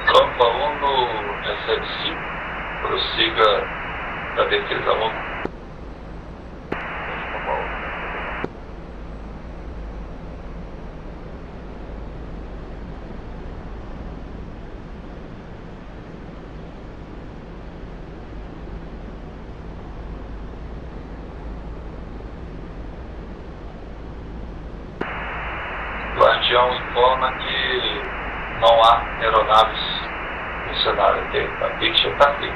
Tropa 1 recebe 5, prossiga da defesa 1. Guardião informa que não há aeronaves no cenário dele. A picture está aqui.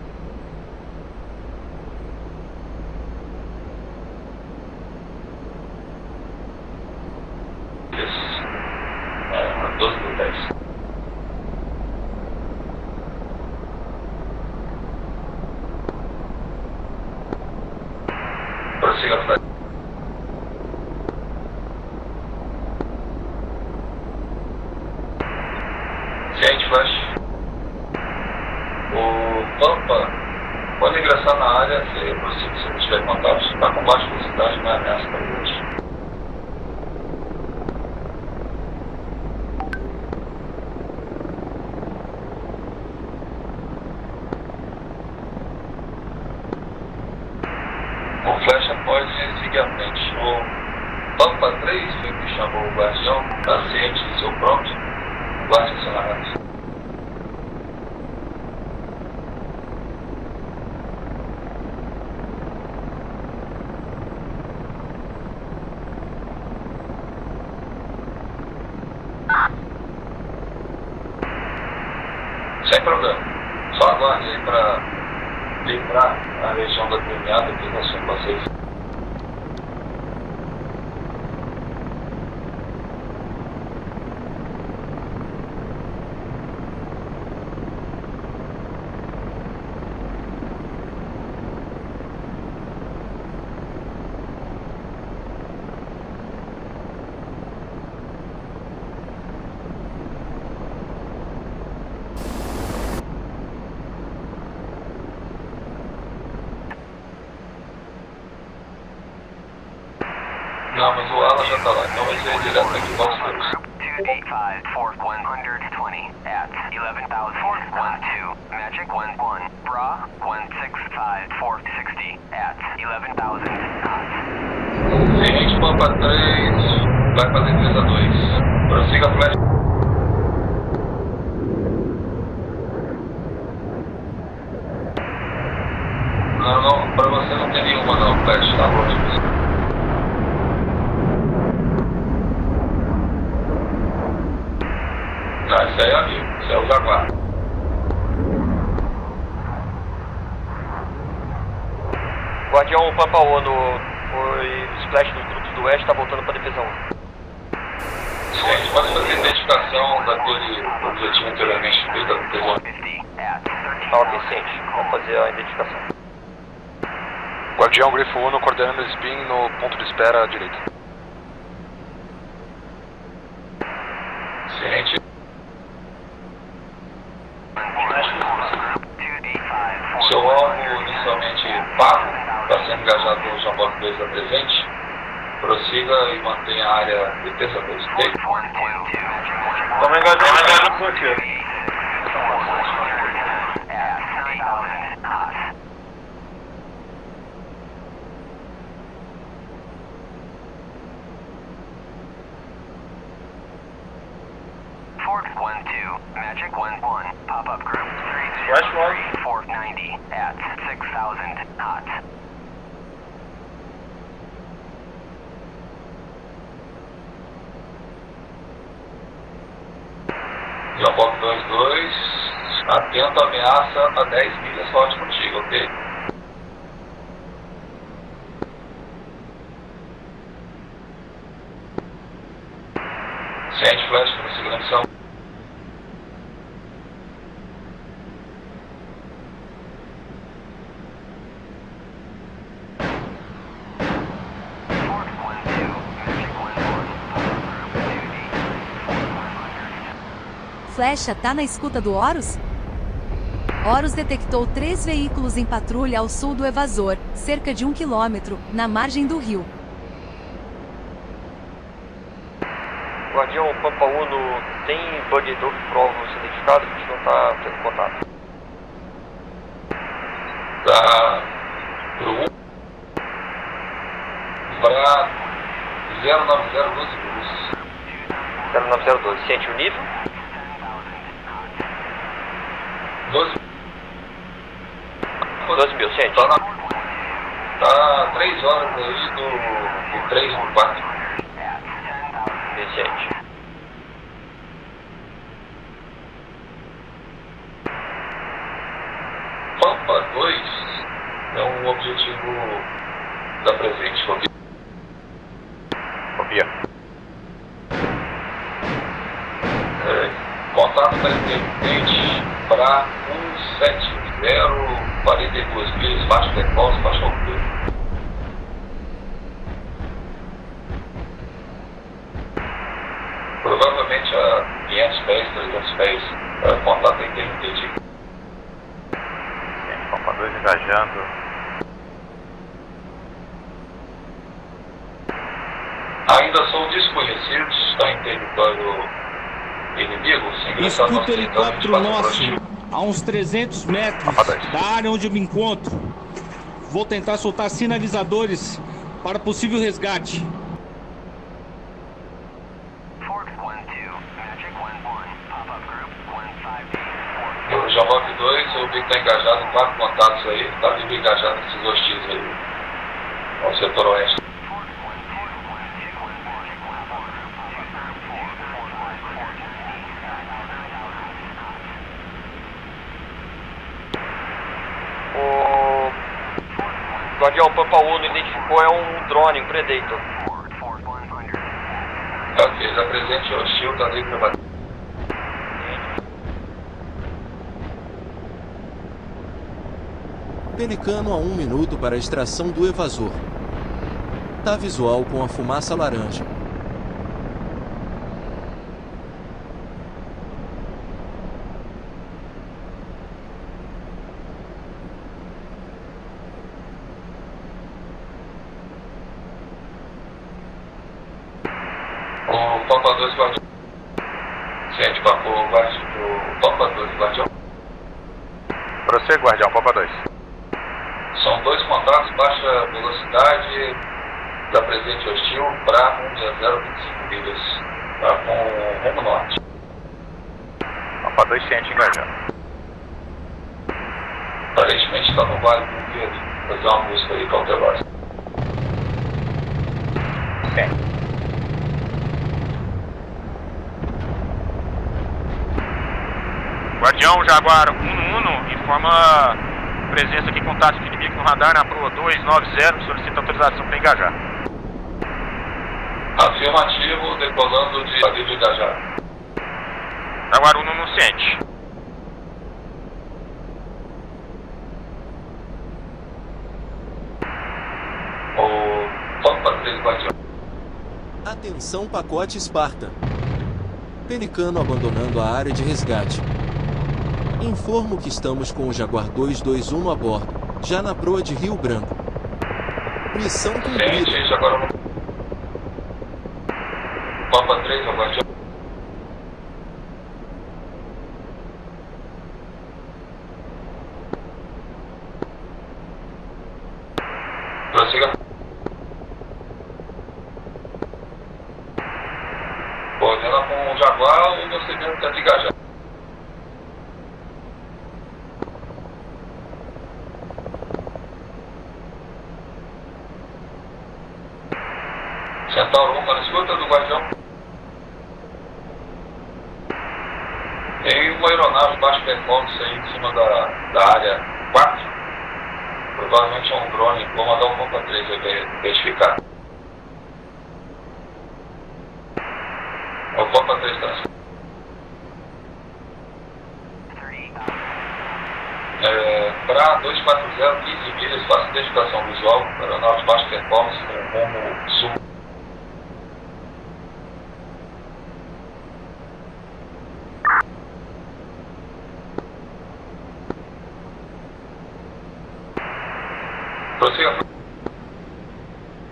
Isso. 12/10. Prossiga a flecha. Gente, flash. O Pampa pode ingressar na área se não tiver contato. Está com baixa velocidade, não é ameaça para hoje. O flecha pode seguir à frente. O Pampa 3 foi que chamou o Guardião, está ciente do seu pronto. Guarde seu narrado. Sem problema. Só aguarde aí para livrar a região da premiada que nós somos vocês. Não, mas o ala já tá lá, então vai ser direto aqui, vamos ver. 285, fourth 120 at 11,012, Magic 11, Bra 165, fourth 60 at 11,000 knots. Gente, Pampa 3, vai pra defesa 2. Prossiga a flecha. Não, pra você não tem nenhuma não, flecha, tá bom. Não, esse aí é amigo, esse é o Jaguar. Guardião Pampa 1 foi splash dos grupos do oeste, tá voltando pra defesa 1. Gente, pode fazer identificação daquele objetivo anteriormente feito da defesa 1. Tá ok, ciente. Vamos fazer a identificação. Guardião Grifo 1 coordenando o spin no ponto de espera à direita. Ciente. Seu alvo inicialmente pago, está sendo engajado no Jambok 2 da presente. Prossiga e mantenha a área defesa 2. Estamos engajados aqui. Fourth 12, Magic 11, pop-up group 303, fourth 90 at 6,000 knots. Jambok 2-2, atento à ameaça a 10 milhas forte contigo, ok? Ciente, flash, prosseguindo a missão. Flecha tá na escuta do Horus? Horus detectou 3 veículos em patrulha ao sul do evasor, cerca de 1 quilômetro, na margem do rio. Guardião Pampa 1 Tem bug dog prova você identificado? A gente não tá tendo contato. Tá pro 1 para 09012 Cruz. 09012, sente o nível? 12 mil, sente? Tá 3 horas aí do 3 no 4. Sente. Pampa 2 é um objetivo da presente copia. Contato da intermitente para 170, 42 milhas, baixo decals, baixo altura. Provavelmente a 500 pés, 300 pés, contato da intermitente. Pampa 2 engajando. Ainda são desconhecidos, estão em território inimigo. Escuta helicóptero nosso, a uns 300 metros da área onde eu me encontro. Vou tentar soltar sinalizadores para possível resgate. O Jamok 2, eu vi que está engajado em 4 contatos aí, está vivo engajado nesses hostis aí, ao setor oeste. O Guardião Pampa 1 identificou, é um drone, um Predator. Ok, já presente hostil, está livre para bater. Pelicano a 1 minuto para a extração do evasor. Tá visual com a fumaça laranja. O Pampa 2 Guardião. Ciente, papo Guardião. O Pampa 2 Guardião. Prossiga, Guardião, Pampa 2. São 2 contatos, baixa velocidade, da presente hostil para 16025 milhas, tá, com rumo norte. Pampa 2 ciente engajando. Aparentemente está no vale do Rio ali, fazer uma busca aí cautelosa. Sim. Guardião, Jaguar 1-1, informa presença aqui, contato de inimigo no radar na proa 290, solicita autorização para engajar. Afirmativo, decolando de livre engajar. Jaguar 1 no ciente. O Pampa 3 Guardião. Atenção, pacote Esparta. Pelicano abandonando a área de resgate. Informo que estamos com o Jaguar 221 a bordo, já na proa de Rio Branco. Missão cumprida. Ciente, Jaguar 1. Pampa 3 Guardião. Prossiga. Coordena com o Jaguar ou você mesmo tenta engajar. Centauro 1, na escuta do Guardião. Tem uma aeronave baixo performance aí em cima da área 4. Provavelmente é um drone. Vou mandar um Pampa 3 aí verificar. O Pampa 3 está para 240, 15 milhas, faça identificação visual. Aeronave de baixo performance com rumo sul. Prossiga.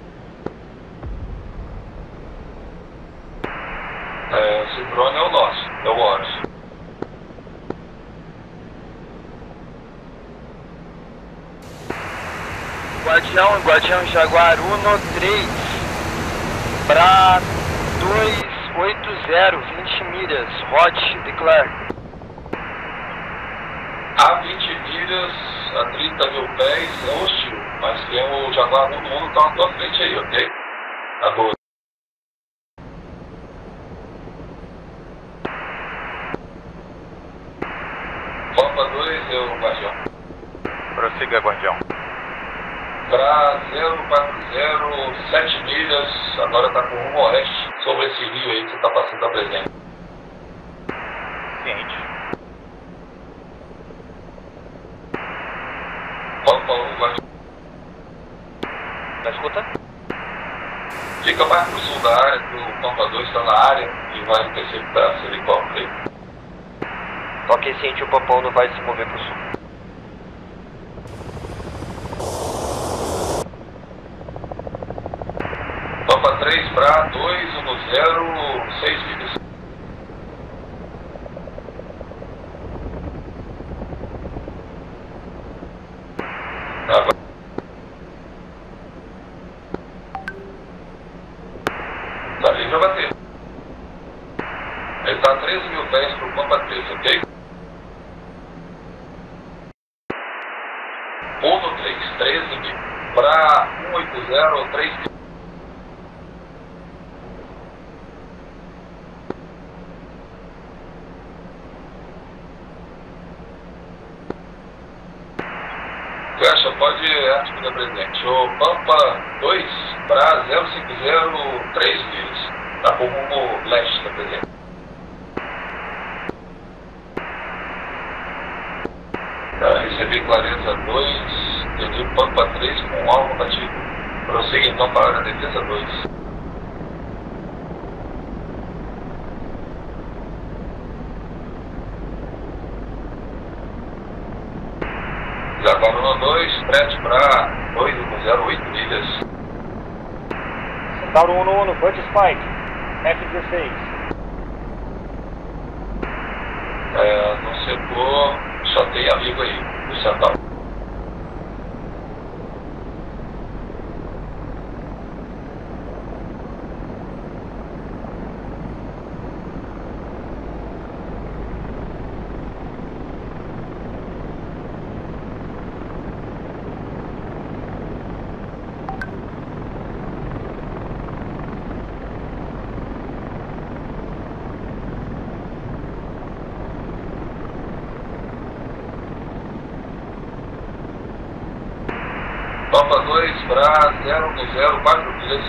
Esse drone é o nosso. Guardião Jaguar 1-3 para 280, 20 milhas, Hot, declare. A 20 milhas, a 30 mil pés, é hostil, mas tem o Jaguar 1 que está na tua frente aí, ok? Tá boa. Pampa 2, eu, Guardião. Prossiga, Guardião. Para 040, 7 milhas, agora está com rumo oeste, sobre esse rio aí que você está passando da presença. Ciente. Pampa 1, Guardião. Na escuta? Fica mais pro sul da área, que o Pampa 2 está na área e vai interceptar esse helicóptero aí. Ok, ciente, o Pampa 1 não vai se mover pro sul. Pampa 3 para 210, 6 milhas. Agora. Tá livre a bater. Ele está a 13 mil pés para o Pampa 3, ok? 1-3, 13 mil. Para 180, 3 mil. Fecha, pode articular presente. O Pampa 2 para 050, 3 milhas. Está com rumo leste da presente. Recebi clareza 2, entendi Pampa 3 com alvo batido. Prossiga então para a área de defesa 2. Jaguar 1-2, frete para 2,08 milhas. Centauro 1-1, Bud Spike, F-16. No setor, só tem amigo aí, do Centauro. Pampa 2 para 010, 4 milhas.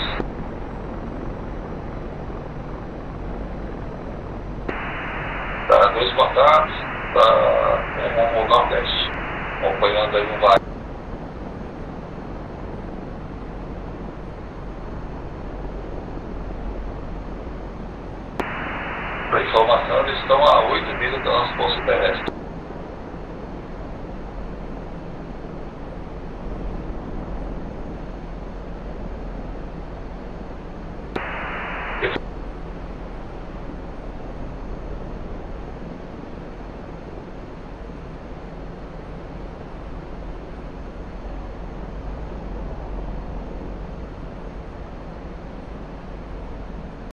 Tá, 2 contatos, tá rumo nordeste, acompanhando aí um vale. Para informação, eles estão a 8 milhas do nosso posto terrestre.